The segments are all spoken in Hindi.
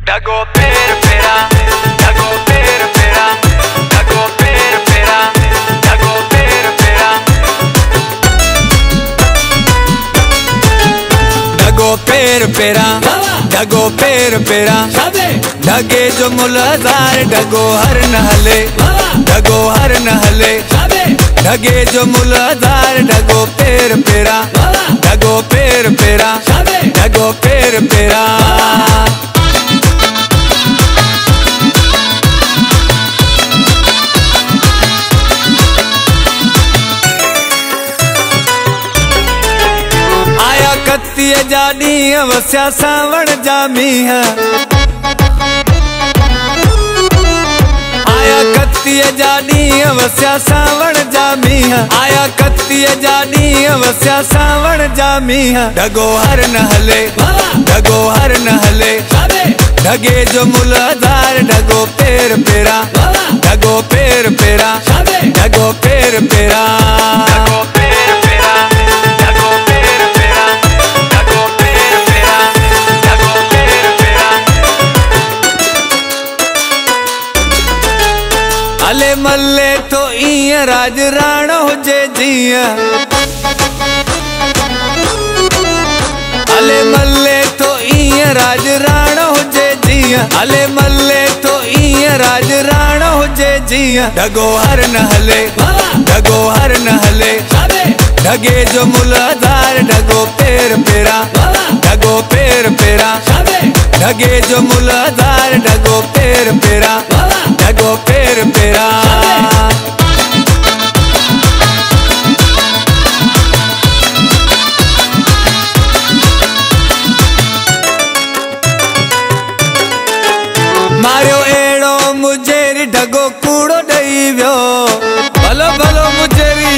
ढगो पेर पेरा, ढगो पेर पेरा, ढगो पेर पेरा, ढगो पेर पेरा, ढगो पेर पेरा, ढगो पेर पेरा, ढगे जो मुलजार ढगो हर नहले, ढगो हर नहले, ढगे जो मुलजार ढगो पेर पेरा, ढगो पेर पेरा, ढगो पेर पेरा। आया कत्तीअ जा ॾींहं वसिया सावण जा मींहं, आया कत्तीअ जा ॾींहं वसिया सावण जा मींहं, आया कत्तीअ जा ॾींहं वसिया सावण जा मींहं, ढगो हर नहले, ढगो हर नहले, ढगे जो मुलजार ढगो पेर पेरा, ढगो पेर पेरा, ढगो पेर पेरा, ढगो पेर पेरा, ढगो पेर पेरा, ढगो पेर पेरा, ढगो पेर पेरा। अले मल्ले तो ईअं राज राण हुजे जीअं, अले मल्ले तो ईअं राज राण हुजे जीअं, अले मल्ले तो ईअं राज राण हुजे जीअं, ढगो हर नहले, ढगो हर नहले, ढगे जो मुलजार ढगो पेर पेरा, ढगो पेर पेरा, ढगे जो मुलजार ढगो पेर पेरा, ढगो पेर पेरा। मारियो एड़ो मुजेरी ढगो कूड़ो ॾेई वियो, भलो भलो मुजेरी,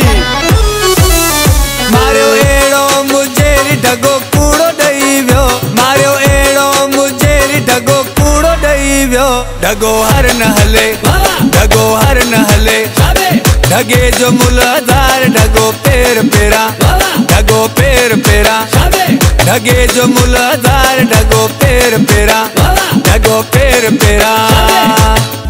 मारियो एड़ो मुजेरी ढगो कूड़ो ॾेई वियो, मारियो एड़ो मुजेरी ढगो कूड़ो ॾेई वियो, ढगो हर नहले, ढगो हर नहले, ढगे जो मुलजार ढगो पेर पेरा, ढगो पेर पेरा, ढगे जो मुलजार ढगो पेर पेरा, ढगो पेर पेरा।